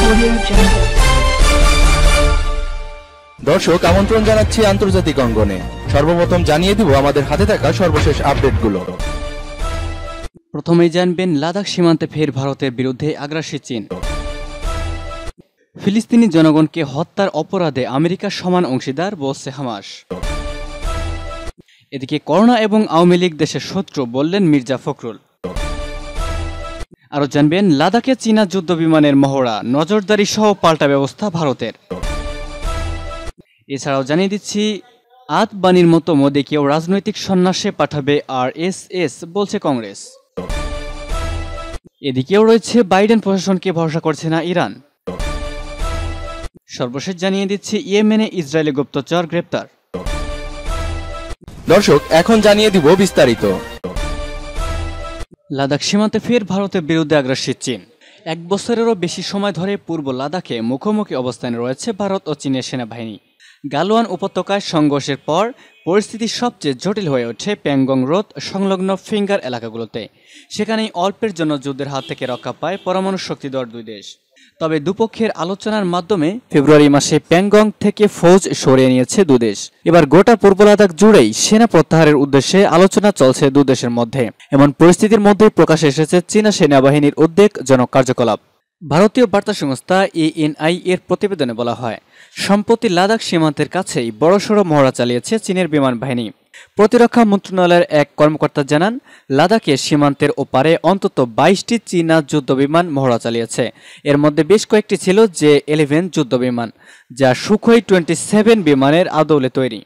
দর্শক আমন্ত্রণ জানাচ্ছি আন্তর্জাতিক অঙ্গনে। সর্বপ্রথম জানিয়ে দিব আমাদের হাতে থাকা সর্বশেষ আপডেটগুলো। প্রথমেই জানবেন লাদাখ সীমান্তে ফের ভারতের বিরুদ্ধে আগ্রাসী চীন। ফিলিস্তিনি জনগণকে হত্যার অপরাধে আমেরিকার সমান অংশীদার বলছে হামাস। এদিকে করোনা এবং আওয়ামী লীগ দেশের শত্রু বললেন মির্জা ফখরুল। আরও জানবেন লাদাখে চীনা যুদ্ধ বিমানের মহড়া, নজরদারি সহ পাল্টা ব্যবস্থা ভারতের। এছাড়াও জানিয়ে দিচ্ছি আতবানির মতো মোদিকেও রাজনৈতিক সন্ন্যাসে পাঠাবে আরএসএস বলছে কংগ্রেস। এদিকেও রয়েছে বাইডেন প্রশাসনকে ভরসা করছে না ইরান। সর্বশেষ জানিয়ে দিচ্ছি ইয়েমেনে ইসরায়েলি গুপ্তচর গ্রেপ্তার। দর্শক এখন জানিয়ে দিব বিস্তারিত। লাদাখ সীমান্তে ফের ভারতের বিরুদ্ধে আগ্রাসী চীন। এক বছরেরও বেশি সময় ধরে পূর্ব লাদাখে মুখোমুখি অবস্থানে রয়েছে ভারত ও চীনের সেনাবাহিনী। গালওয়ান উপত্যকায় সংঘর্ষের পর পরিস্থিতি সবচেয়ে জটিল হয়ে ওঠে প্যাংগং হ্রদ সংলগ্ন ফিঙ্গার এলাকাগুলোতে। সেখানেই অল্পের জন্য যুদ্ধের হাত থেকে রক্ষা পায় পরমাণু শক্তিধর দুই দেশ। তবে দুপক্ষের আলোচনার মাধ্যমে ফেব্রুয়ারি মাসে প্যাংগং থেকে ফৌজ সরিয়ে নিয়েছে দুদেশ। এবার গোটা পূর্ব লাদাখ জুড়েই সেনা প্রত্যাহারের উদ্দেশ্যে আলোচনা চলছে দুদেশের মধ্যে। এমন পরিস্থিতির মধ্যেই প্রকাশে এসেছে চীনা সেনাবাহিনীর উদ্বেগজনক কার্যকলাপ। ভারতীয় বার্তা সংস্থা ANI এর প্রতিবেদনে বলা হয়, সম্প্রতি লাদাখ সীমান্তের কাছেই বড়সড় মহড়া চালিয়েছে চীনের বিমান বাহিনী। প্রতিরক্ষা মন্ত্রণালয়ের এক কর্মকর্তা জানান, লাদাখের সীমান্তের ওপারে অন্তত 22টি চীনা যুদ্ধবিমান মহড়া চালিয়েছে। এর মধ্যে বেশ কয়েকটি ছিল J-11 যুদ্ধবিমান, যা সুখোই 27 বিমানের আদলে তৈরি।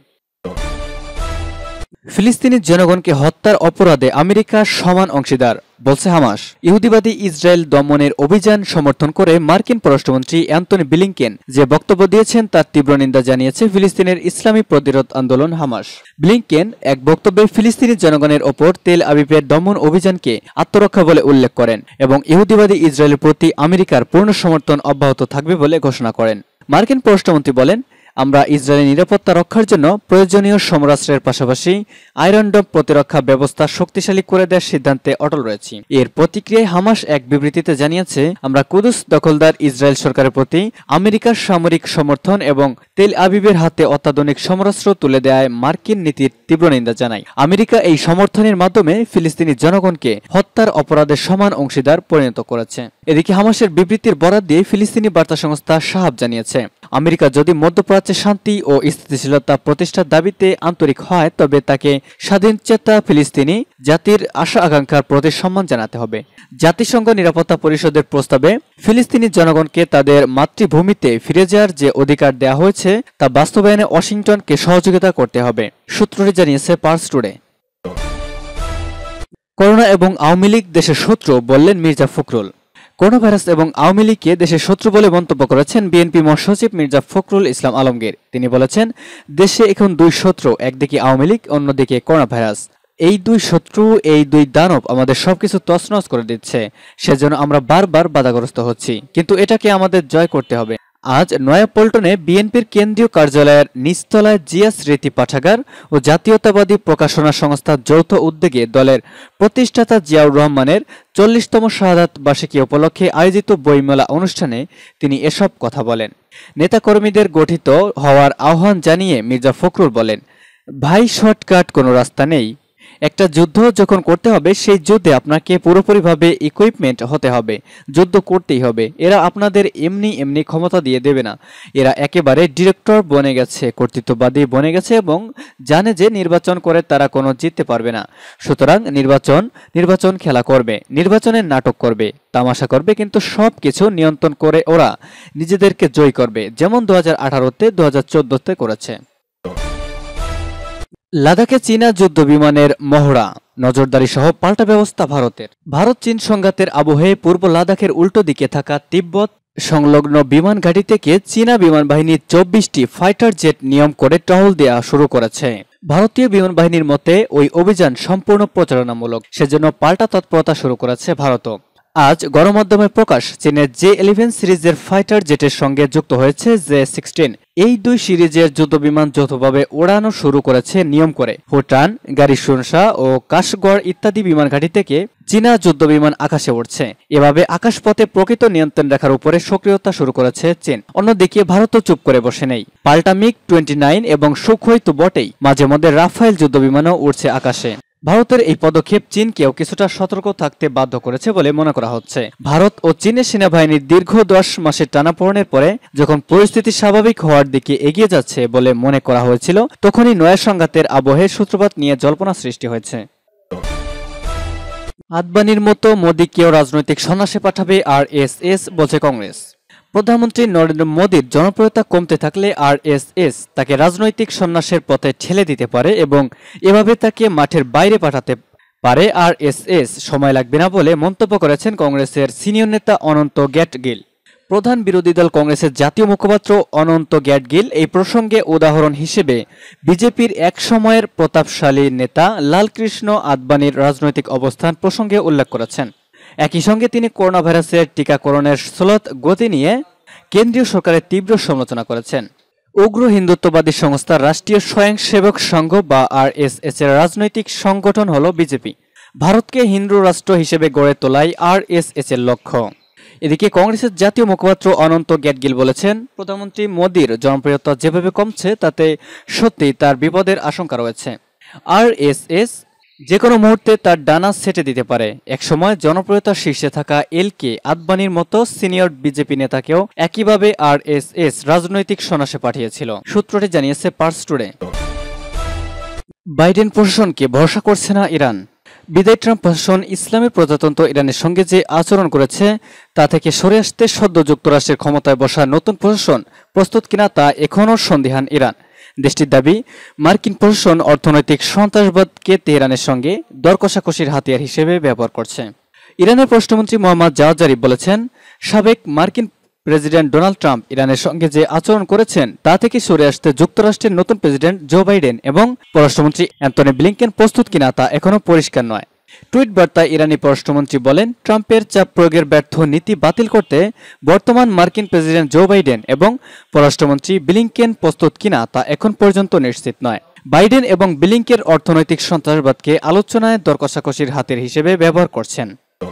ফিলিস্তিনি জনগণকে হত্যার অপরাধে আমেরিকার সমান অংশীদার বলছে হামাস। ইহুদিবাদী ইসরায়েল দমনের অভিযান সমর্থন করে মার্কিন পররাষ্ট্রমন্ত্রী অ্যান্টনি ব্লিংকেন যে বক্তব্য দিয়েছেন তার তীব্র নিন্দা জানিয়েছে ফিলিস্তিনের ইসলামী প্রতিরোধ আন্দোলন হামাস। ব্লিংকেন এক বক্তব্যে ফিলিস্তিনি জনগণের ওপর তেল আবিবের দমন অভিযানকে আত্মরক্ষা বলে উল্লেখ করেন এবং ইহুদিবাদী ইসরায়েলের প্রতি আমেরিকার পূর্ণ সমর্থন অব্যাহত থাকবে বলে ঘোষণা করেন। মার্কিন পররাষ্ট্রমন্ত্রী বলেন, আমরা ইসরায়েলের নিরাপত্তা রক্ষার জন্য প্রয়োজনীয় সমরাস্ত্রের পাশাপাশি আয়রন ডোম প্রতিরক্ষা ব্যবস্থা শক্তিশালী করে দেওয়ার সিদ্ধান্তে অটল রয়েছি। এর প্রতিক্রিয়ায় হামাস এক বিবৃতিতে জানিয়েছে, আমরা কুদুস দখলদার ইসরায়েল সরকারের প্রতি আমেরিকার সামরিক সমর্থন এবং তেল আবিবের হাতে অত্যাধুনিক সমরাস্ত্র তুলে দেওয়ায় মার্কিন নীতির তীব্র নিন্দা জানায়। আমেরিকা এই সমর্থনের মাধ্যমে ফিলিস্তিনি জনগণকে হত্যার অপরাধের সমান অংশীদার পরিণত করেছে। এদিকে হামাসের বিবৃতির বরাত দিয়ে ফিলিস্তিনি বার্তা সংস্থা শাহাব জানিয়েছে, আমেরিকা যদি মধ্যপ্রাচ্যে শান্তি ও স্থিতিশীলতা প্রতিষ্ঠার দাবিতে আন্তরিক হয়, তবে তাকে স্বাধীনচেতা ফিলিস্তিনি জাতির আশা আকাঙ্ক্ষার প্রতি সম্মান জানাতে হবে। জাতিসংঘ নিরাপত্তা পরিষদের প্রস্তাবে ফিলিস্তিনি জনগণকে তাদের মাতৃভূমিতে ফিরে যাওয়ার যে অধিকার দেওয়া হয়েছে তা বাস্তবায়নে ওয়াশিংটনকে সহযোগিতা করতে হবে, সূত্রটি জানিয়েছে পার্স টুডে। করোনা এবং আওয়ামী লীগ দেশের শত্রু বললেন মির্জা ফখরুল। করোনা ভাইরাস এবং আওয়ামী লীগকে দেশের শত্রু বলে মন্তব্য করেছেন বিএনপি মহাসচিব মির্জা ফখরুল ইসলাম আলমগীর। তিনি বলেছেন, দেশে এখন দুই শত্রু, একদিকে আওয়ামী লীগ, অন্যদিকে করোনা ভাইরাস। এই দুই শত্রু, এই দুই দানব আমাদের সবকিছু তছনছ করে দিচ্ছে। সেজন্য আমরা বারবার বাধাগ্রস্ত হচ্ছি, কিন্তু এটাকে আমাদের জয় করতে হবে। আজ নয়াপল্টনে বিএনপির কেন্দ্রীয় কার্যালয়ের নিচতলায় জিয়া স্মৃতি পাঠাগার ও জাতীয়তাবাদী প্রকাশনা সংস্থার যৌথ উদ্যোগে দলের প্রতিষ্ঠাতা জিয়াউর রহমানের 40তম শাহাদাত বার্ষিকী উপলক্ষে আয়োজিত বইমেলা অনুষ্ঠানে তিনি এসব কথা বলেন। নেতাকর্মীদের গঠিত হওয়ার আহ্বান জানিয়ে মির্জা ফখরুল বলেন, ভাই, শর্টকাট কোনো রাস্তা নেই। একটা যুদ্ধ যখন করতে হবে, সেই যুদ্ধে আপনাকে পুরোপুরিভাবে ইকুইপমেন্ট হতে হবে, যুদ্ধ করতেই হবে। এরা আপনাদের এমনি ক্ষমতা দিয়ে দেবে না। এরা একেবারে ডিরেক্টর বনে গেছে, কর্তৃত্ববাদী বনে গেছে এবং জানে যে নির্বাচন করে তারা কোনো জিততে পারবে না। সুতরাং নির্বাচন খেলা করবে, নির্বাচনের নাটক করবে, তামাশা করবে, কিন্তু সব কিছু নিয়ন্ত্রণ করে ওরা নিজেদেরকে জয় করবে, যেমন 2018-তে 2014-তে করেছে। লাদাখে চীনা যুদ্ধ বিমানের মহড়া, নজরদারি সহ পাল্টা ব্যবস্থা ভারতের। ভারত চীন সংঘাতের আবহে পূর্ব লাদাখের উল্টো দিকে থাকা তিব্বত সংলগ্ন বিমান ঘাঁটি থেকে চীনা বিমান বাহিনী 24টি ফাইটার জেট নিয়ম করে টহল দেওয়া শুরু করেছে। ভারতীয় বিমান বাহিনীর মতে ওই অভিযান সম্পূর্ণ প্রচারণামূলক, সেজন্য পাল্টা তৎপরতা শুরু করেছে ভারত। আজ গণমাধ্যমে প্রকাশ, চীনের J-11 সিরিজের ফাইটার জেটের সঙ্গে যুক্ত হয়েছে J-16। এই দুই সিরিজের যুদ্ধবিমান যৌথভাবে ওড়ানো শুরু করেছে নিয়ম করে। ভুটান, গাড়িসুনসা ও কাশগড় ইত্যাদি বিমান ঘাঁটি থেকে চীনা যুদ্ধবিমান আকাশে উঠছে। এভাবে আকাশপথে প্রকৃত নিয়ন্ত্রণ রেখার উপরে সক্রিয়তা শুরু করেছে চীন। অন্যদিকে ভারতও চুপ করে বসে নেই। পাল্টা MiG-29 এবং সুখোই তো বটেই, মাঝে মধ্যে রাফায়েল যুদ্ধবিমানও উঠছে আকাশে। ভারতের এই পদক্ষেপ চীনকেও কিছুটা সতর্ক থাকতে বাধ্য করেছে বলে মনে করা হচ্ছে। ভারত ও চীনের সেনাবাহিনীর দীর্ঘ 10 মাসের টানাপোড়েনের পরে যখন পরিস্থিতি স্বাভাবিক হওয়ার দিকে এগিয়ে যাচ্ছে বলে মনে করা হয়েছিল, তখনই নয়া সংঘাতের আবহে সূত্রপাত নিয়ে জল্পনা সৃষ্টি হয়েছে। আদবানির মতো মোদীকেও রাজনৈতিক সন্ন্যাসে পাঠাবে আরএসএস, বলছে কংগ্রেস। প্রধানমন্ত্রী নরেন্দ্র মোদীর জনপ্রিয়তা কমতে থাকলে আরএসএস তাকে রাজনৈতিক সন্ন্যাসের পথে ঠেলে দিতে পারে এবং এভাবে তাকে মাঠের বাইরে পাঠাতে পারে আরএসএস। সময় লাগবে না বলে মন্তব্য করেছেন কংগ্রেসের সিনিয়র নেতা অনন্ত গ্যাটগিল। প্রধান বিরোধী দল কংগ্রেসের জাতীয় মুখপাত্র অনন্ত গ্যাটগিল এই প্রসঙ্গে উদাহরণ হিসেবে বিজেপির এক সময়ের প্রতাপশালী নেতা লালকৃষ্ণ আদবানির রাজনৈতিক অবস্থান প্রসঙ্গে উল্লেখ করেছেন। একই সঙ্গে তিনি করোনা ভাইরাসের টিকাকরণের স্লোত গতি নিয়ে কেন্দ্রীয় সরকারের তীব্র সমালোচনা করেছেন। উগ্র হিন্দুত্ববাদী সংস্থা রাষ্ট্রীয় স্বয়ংসেবক সংঘ বা আরএসএস এর রাজনৈতিক সংগঠন হল বিজেপি। ভারতকে হিন্দু রাষ্ট্র হিসেবে গড়ে তোলাই আরএসএস এর লক্ষ্য। এদিকে কংগ্রেসের জাতীয় মুখপাত্র অনন্ত গ্যাটগিল বলেছেন, প্রধানমন্ত্রী মোদীর জনপ্রিয়তা যেভাবে কমছে তাতে সত্যিই তার বিপদের আশঙ্কা রয়েছে। আরএসএস যে কোনো মুহূর্তে তার ডানা সেটে দিতে পারে। একসময় জনপ্রিয়তার শীর্ষে থাকা এলকে আদবানির মতো সিনিয়র বিজেপি নেতাকেও একইভাবে আরএসএস রাজনৈতিক সন্ন্যাসে পাঠিয়েছিল, সূত্রটি জানিয়েছে পার্স টুডে। বাইডেন প্রশাসনকে ভরসা করছে না ইরান। বিদায়ী ট্রাম্প প্রশাসন ইসলামের প্রজাতন্ত্র ইরানের সঙ্গে যে আচরণ করেছে তা থেকে সরে আসতে সদ্য যুক্তরাষ্ট্রের ক্ষমতায় বসা নতুন প্রশাসন প্রস্তুত কিনা তা এখনও সন্দিহান ইরান। দেশটির দাবি, মার্কিন প্রশাসন অর্থনৈতিক সন্ত্রাসবাদকে তেহরানের সঙ্গে দর কষাকষির হাতিয়ার হিসেবে ব্যবহার করছে। ইরানের পররাষ্ট্রমন্ত্রী মোহাম্মদ জাওয়াদ জারিফ বলেছেন, সাবেক মার্কিন প্রেসিডেন্ট ডোনাল্ড ট্রাম্প ইরানের সঙ্গে যে আচরণ করেছেন তা থেকে সরে আসতে যুক্তরাষ্ট্রের নতুন প্রেসিডেন্ট জো বাইডেন এবং পররাষ্ট্রমন্ত্রী অ্যান্টনি ব্লিংকেন প্রস্তুত কিনা তা এখনও পরিষ্কার নয়। টুইট বার্তায় ইরানি পররাষ্ট্রমন্ত্রী বলেন, ট্রাম্পের চাপ প্রয়োগের ব্যর্থ নীতি বাতিল করতে বর্তমান মার্কিন প্রেসিডেন্ট জো বাইডেন এবং পররাষ্ট্রমন্ত্রী ব্লিংকেন প্রস্তুত কিনা তা এখন পর্যন্ত নিশ্চিত নয়। বাইডেন এবং ব্লিংকেন অর্থনৈতিক সন্ত্রাসবাদকে আলোচনায় দর কষাকষির হাতের হিসেবে ব্যবহার করছেন।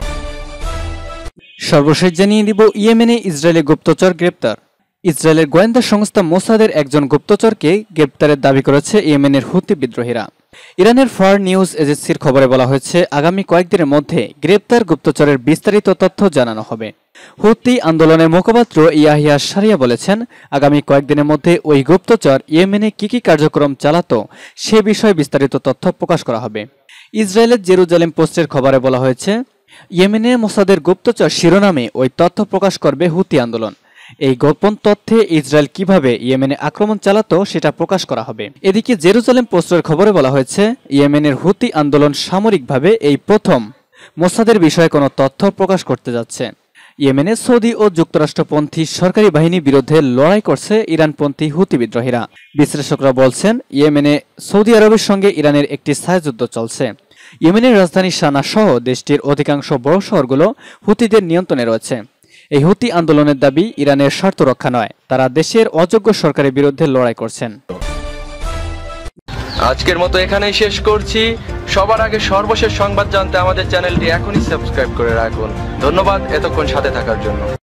সর্বশেষ জানিয়ে দিব, ইয়েমেনে ইসরায়েলি গুপ্তচর গ্রেপ্তার। ইসরায়েলের গোয়েন্দা সংস্থা মোসাদের একজন গুপ্তচরকে গ্রেপ্তারের দাবি করেছে ইয়েমেনের হুতি বিদ্রোহীরা। ইরানের ফার নিউজ এজেন্সির খবরে বলা হয়েছে, আগামী কয়েকদিনের মধ্যে গ্রেপ্তার গুপ্তচরের বিস্তারিত তথ্য জানানো হবে। হুতি আন্দোলনের মুখপাত্র ইয়াহিয়া শারিয়া বলেছেন, আগামী কয়েকদিনের মধ্যে ওই গুপ্তচর ইয়েমেনে কি কার্যক্রম চালাতো সে বিষয়ে বিস্তারিত তথ্য প্রকাশ করা হবে। ইসরায়েলের জেরুজালেম পোস্টের খবরে বলা হয়েছে, ইয়েমেনে মোসাদের গুপ্তচর শিরোনামে ওই তথ্য প্রকাশ করবে হুতি আন্দোলন। এই গোপন তথ্যে ইসরায়েল কিভাবে ইয়েমেনে আক্রমণ চালাতো সেটা প্রকাশ করা হবে। এদিকে জেরুজালেম পোস্টের খবরে বলা হয়েছে, ইয়েমেনের হুতি আন্দোলন সামরিকভাবে এই প্রথম মোসাদের বিষয়ে কোনো তথ্য প্রকাশ করতে যাচ্ছে। ইয়েমেনে সৌদি ও যুক্তরাষ্ট্রপন্থী সরকারি বাহিনীর বিরুদ্ধে লড়াই করছে ইরানপন্থী হুতি বিদ্রোহীরা। বিশ্লেষকরা বলছেন, ইয়েমেনে সৌদি আরবের সঙ্গে ইরানের একটি ছায়াযুদ্ধ চলছে। ইয়েমেনের রাজধানী সানা সহ দেশটির অধিকাংশ বড় শহরগুলো হুতিদের নিয়ন্ত্রণে রয়েছে। এই হুতি আন্দোলনের দাবি ইরানের স্বার্থ রক্ষা নয়, তারা দেশের অযোগ্য সরকারের বিরুদ্ধে লড়াই করছেন। আজকের মতো এখানেই শেষ করছি। সবার আগে সর্বশেষ সংবাদ জানতে আমাদের চ্যানেলটি এখনই সাবস্ক্রাইব করে রাখুন। ধন্যবাদ এতক্ষণ সাথে থাকার জন্য।